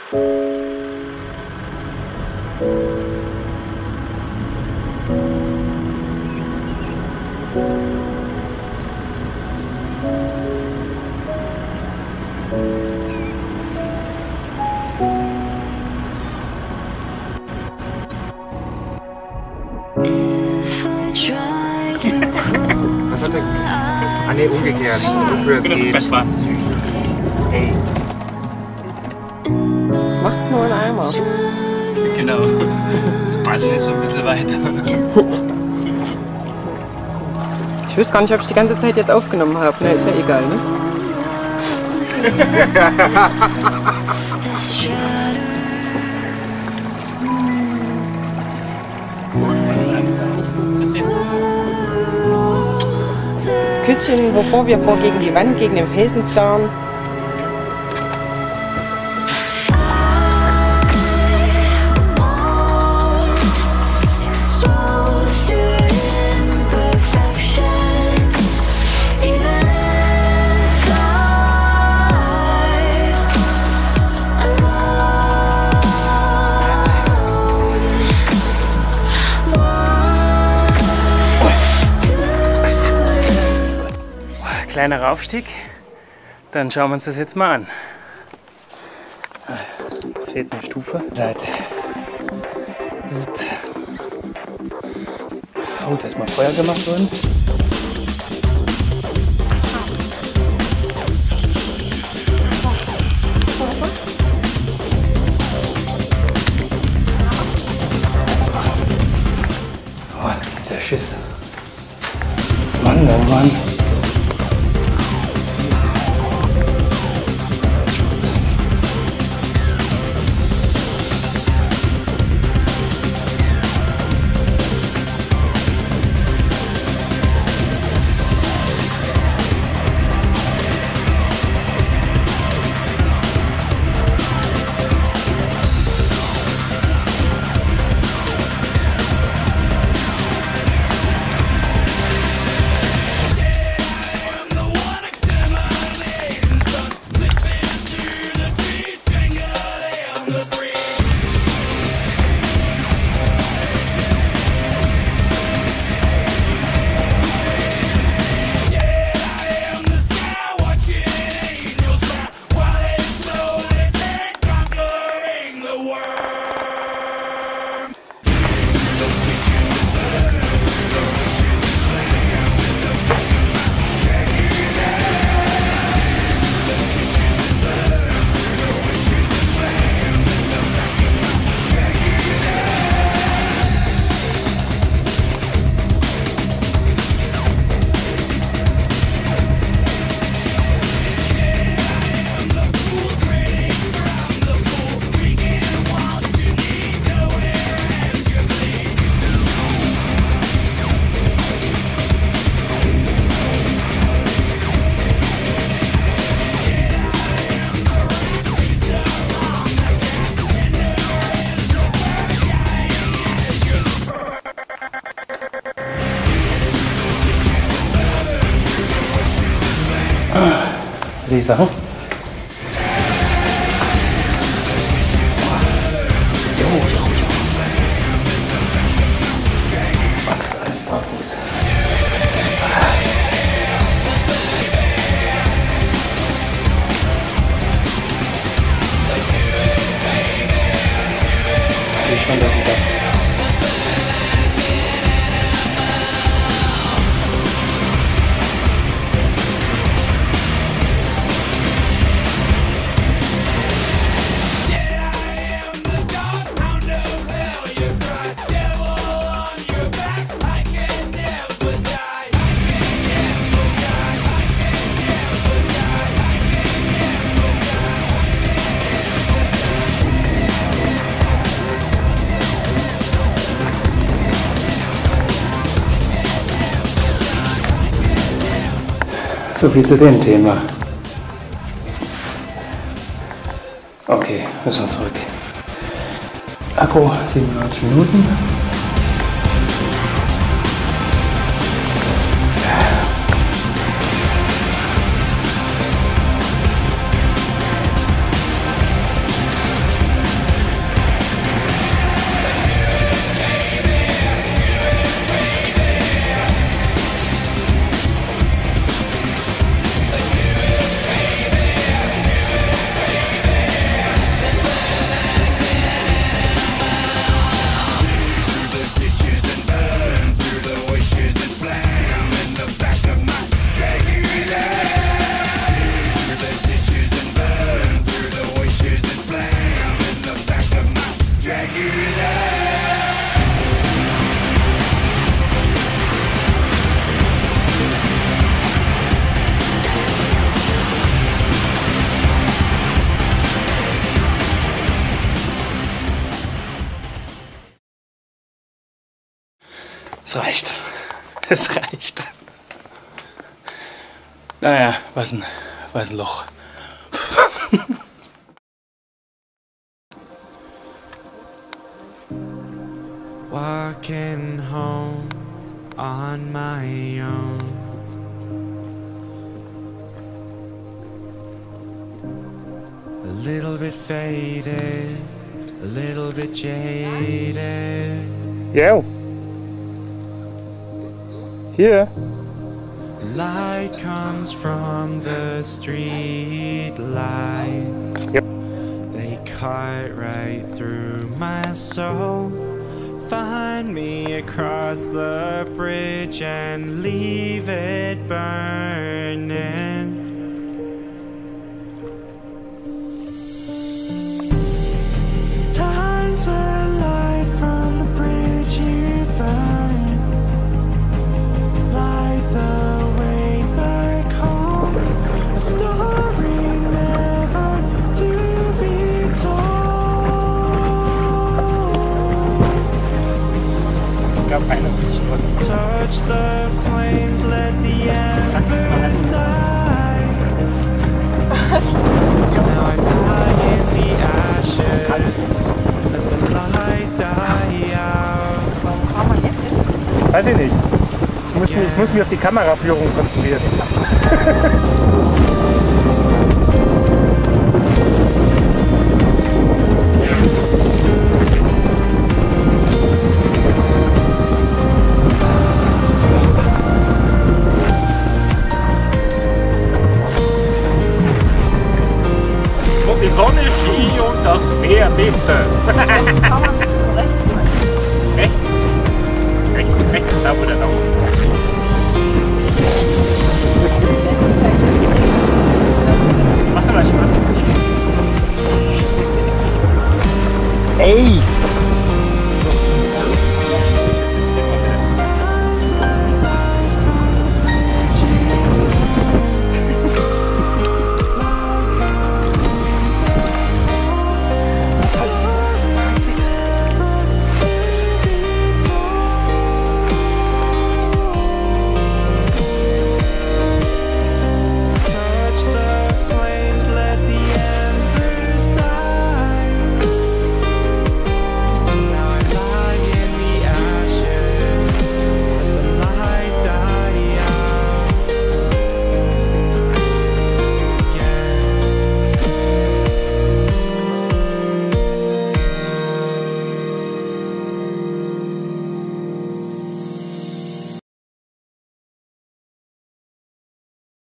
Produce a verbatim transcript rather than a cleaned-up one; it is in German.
Was hat der? Ah ne, umgekehrt. Rückwärts geht. Hey. Macht's nur in Eimer. Genau. Das Paddeln ist schon ein bisschen weiter. Ich weiß gar nicht, ob ich die ganze Zeit jetzt aufgenommen habe. Ne, ist ja egal, ne? Küsschen, bevor wir vor gegen die Wand, gegen den Felsen fahren. Kleiner Aufstieg, dann schauen wir uns das jetzt mal an. Fehlt eine Stufe. Seite. Oh, da ist mal Feuer gemacht worden. Oh, das ist der Schiss. Mann, oh Mann. Lisa. Jo, jo, jo. Mann, das ist alles barfuß. Ich sehe schon, dass ich da. So viel zu dem Thema. Okay, müssen wir zurück. Akku siebenundneunzig Minuten. reicht. Es reicht. Naja, was ein, was ein Loch. Walking home on my own. A little bit faded, a little bit jaded. Yeah. Here. Light comes from the street lights. Yep. They cut right through my soul. Find me across the bridge and leave it burning. Sometimes a light from the bridge you burn, light the way back home. A story never to be told. Touch the flames, let the embers die. Now I'm lying in the ashes, let the light die out. Weiß ich nicht. Ich muss, mich, ich muss mich auf die Kameraführung konzentrieren. Die Sonne schien und das Meer bebte. Kann man das so rechts? Rechts? Rechts, rechts ist da, wo der Daumen ist. Macht aber Spaß. Ey!